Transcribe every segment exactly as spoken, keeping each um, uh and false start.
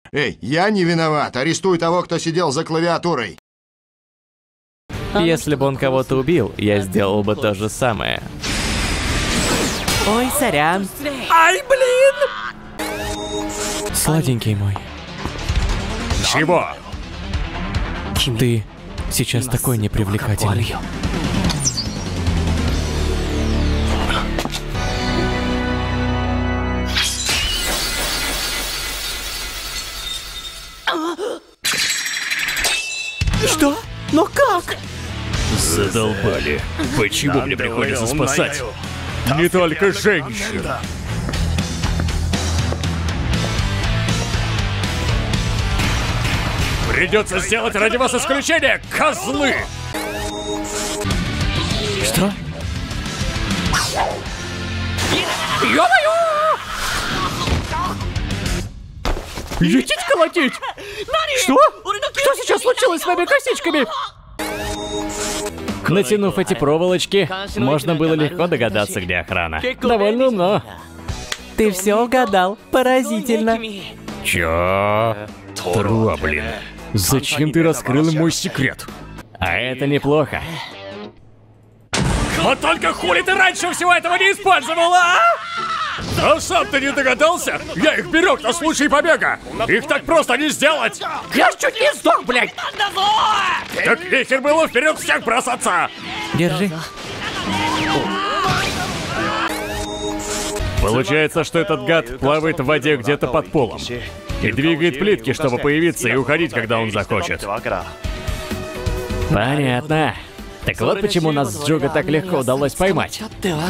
Эй, я не виноват. Арестуй того, кто сидел за клавиатурой. Если бы он кого-то убил, я сделал бы то же самое. Ой, сорян. Ай, блин! Сладенький мой. Чего? Ты сейчас такой непривлекательный. Что? Но как? Задолбали. Почему мне приходится спасать не только женщин? Придется сделать ради вас исключение, козлы! Что? Ё-моё! Едите колотить! Что? Что сейчас случилось с моими косичками? Натянув эти проволочки, можно было легко догадаться, где охрана. Довольно умно. Ты все угадал. Поразительно. Чё? Труа, блин. Зачем ты раскрыл мой секрет? А это неплохо. Вот только хули ты раньше всего этого не использовала, а? А сам ты не догадался? Я их берег на случай побега. Их так просто не сделать. Я чуть не сдох, блядь! Так нехер было вперед всех бросаться. Держи. Получается, что этот гад плавает в воде где-то под полом. И двигает плитки, чтобы появиться и уходить, когда он захочет. Понятно. Так вот почему нас с Джуго так легко удалось поймать.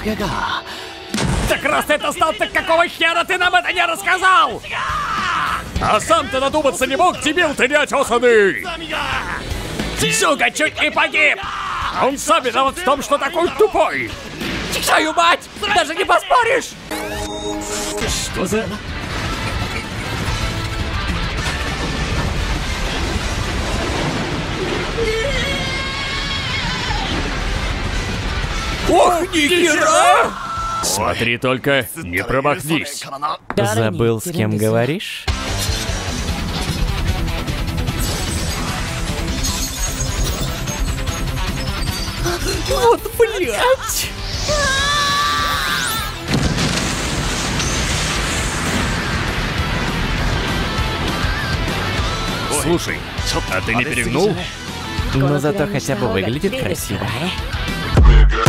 Так раз ты это знал, так какого хера ты нам это не рассказал? А сам ты надуматься не мог, дебил ты неотесанный! Джуго чуть не погиб! Он сам виноват в том, что такой тупой! Твою мать! Даже не поспоришь! Что за... Ох, нихера! Смотри только, не промахнись. Забыл, с кем говоришь? Вот, блядь! Слушай, а ты не перегнул? Но зато хотя бы выглядит красиво. Бега.